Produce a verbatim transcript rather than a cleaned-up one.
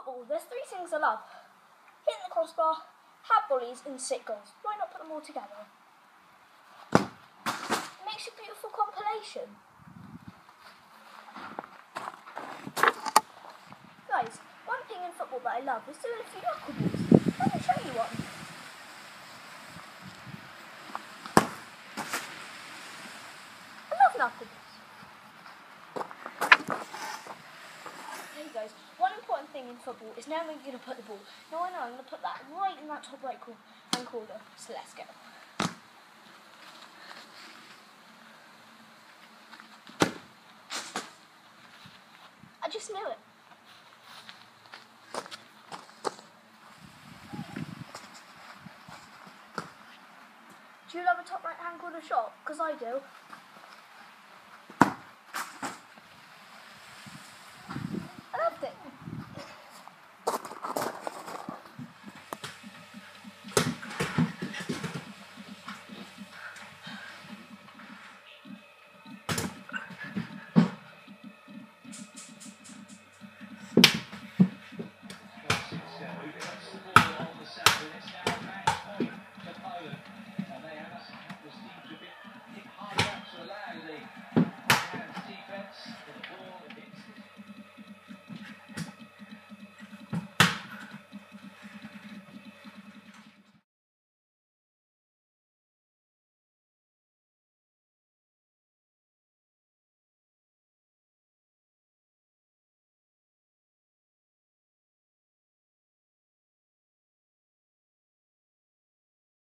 football, there's three things I love. Hitting the crossbar, have volleys and sit goals. Why not put them all together? It makes a beautiful compilation. Guys, one thing in football that I love is doing a few knuckleballs. Let me show you one. I love knuckleballs. Hey guys, one important thing in football is now where you're going to put the ball. Now I know I'm going to put that right in that top right hand corner, so let's go. I just knew it. Do you love a top right hand corner shot? Because I do.